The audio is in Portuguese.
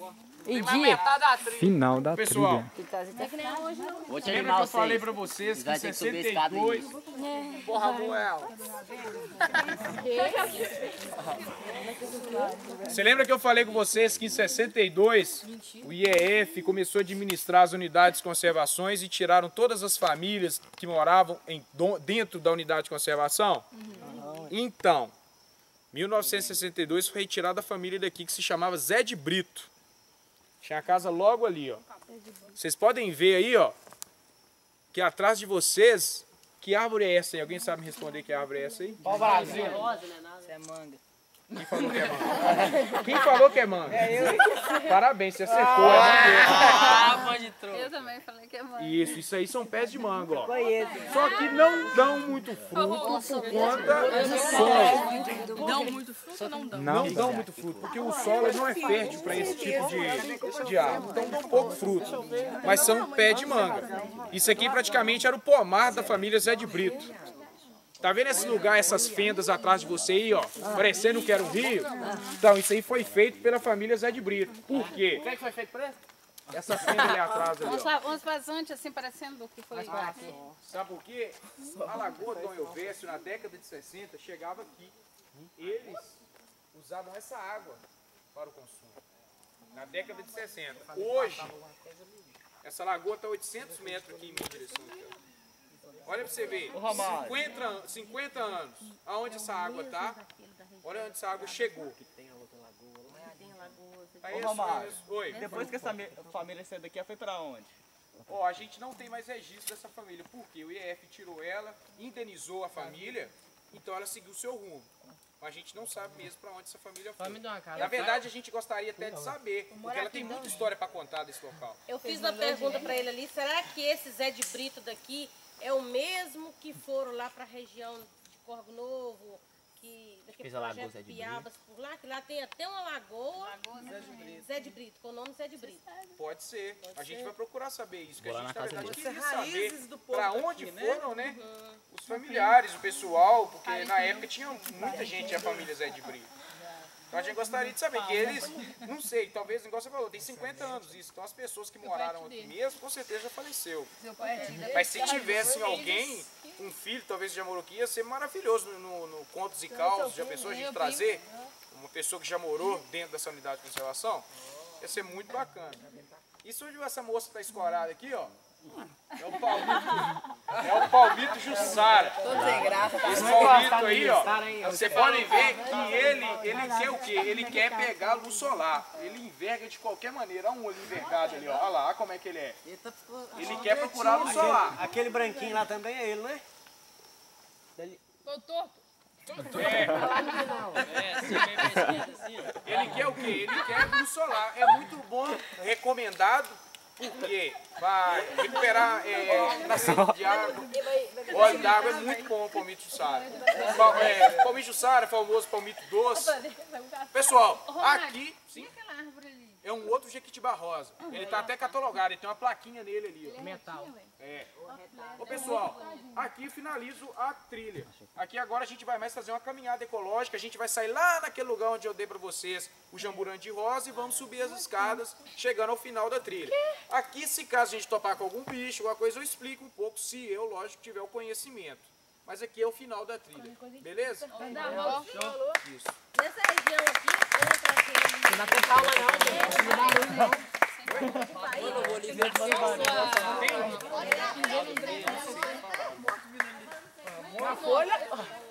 E dia? Final da Pessoal, trilha. Vou te lembra animar que eu vocês. falei pra vocês que em Vai ter que subir a escada 62... aí. Porra, Moel. Você lembra que eu falei com vocês que em 62 o IEF começou a administrar as unidades de conservações e tiraram todas as famílias que moravam dentro da unidade de conservação? Então, 1962 foi retirada a família daqui que se chamava Zé de Brito. Tinha a casa logo ali, ó. Vocês podem ver aí, ó, que atrás de vocês, que árvore é essa aí? Alguém sabe me responder que árvore é essa aí? Ó o Brasil. Isso é manga. Quem falou que é manga? Quem falou que é manga? É eu. Parabéns, você acertou. Pode trocar. Eu também falei que é manga. Isso aí são pés de manga, ó. Só que não dão muito fruto por conta do solo. Dão muito fruto ou não dão? Não dão muito fruto, porque o solo não é fértil para esse tipo de árvore. Então dão pouco fruto, mas são pé de manga. Isso aqui praticamente era o pomar da família Zé de Brito. Tá vendo esse lugar, essas fendas atrás de você aí, ó? Parecendo que era um rio? Então, isso aí foi feito pela família Zé de Brito. Por quê? Quem é que foi feito preso? Essa fenda ali atrás, ali, ó. Uns vazantes assim, parecendo que foi aqui. Sabe por quê? A Lagoa Dom Elvésio, na década de 60, chegava aqui. Eles usavam essa água para o consumo. Na década de 60. Hoje, essa lagoa está a 800 metros aqui em minha direção. Olha para você ver, 50 anos, aonde essa água está, olha onde essa água chegou. Oi. Depois que essa família saiu daqui, ela foi pra onde? Ó, a gente não tem mais registro dessa família, porque o IEF tirou ela, indenizou a família, então ela seguiu o seu rumo. Mas a gente não sabe mesmo para onde essa família foi. Na verdade, a gente gostaria até de saber, porque ela tem muita história para contar desse local. Eu fiz uma pergunta para ele ali, será que esse Zé de Brito daqui é o mesmo que foram lá para a região de Corgo Novo, que daquele projeto Piabas por lá, que lá tem até uma lagoa, Zé de Brito, com o nome Zé de Brito. Pode ser. A gente vai procurar saber isso, que a gente, na verdade, queria saber para onde foram, né, os familiares, o pessoal, porque na época tinha muita gente da família Zé de Brito. Então a gente gostaria de saber que eles, não sei, talvez, igual você falou, tem 50 anos isso, então as pessoas que moraram aqui mesmo, com certeza já faleceu. Mas se tivesse alguém, um filho, talvez já morou aqui, ia ser maravilhoso no Contos e Causos, já pensou a gente trazer uma pessoa que já morou dentro dessa unidade de conservação? Ia ser muito bacana. E se essa moça está escorada aqui, ó, é o Palmito Jussara. Esse Palmito aí, ó, você pode ver que ele quer o quê? Ele quer pegar a luz solar. Ele enverga de qualquer maneira. Olha um olho envergado ali, ó. Olha lá, olha como é que ele é. Ele quer procurar a luz solar. Aquele branquinho lá também é ele, né? Tô torto. Ele quer o quê? Ele quer luz solar. É muito bom, recomendado, porque vai recuperar nascente de água, óleo d'água, é muito bom o palmito Jussara. Palmito Jussara, famoso palmito doce. Pessoal, aqui, sim, é um outro jequitibá rosa. Ele tá até catalogado, ele tem uma plaquinha nele ali. Ó. Metal. É. Ô pessoal, aqui finalizo a trilha. Aqui agora a gente vai mais fazer uma caminhada ecológica. A gente vai sair lá naquele lugar onde eu dei pra vocês o jamburandi rosa e vamos subir as escadas, chegando ao final da trilha. Aqui, se caso a gente topar com algum bicho, alguma coisa, eu explico um pouco, se eu, lógico, tiver o conhecimento. Mas aqui é o final da trilha. Beleza? Isso. Nessa região aqui, Não dá pra calma não, não dá luz não. Uma folha.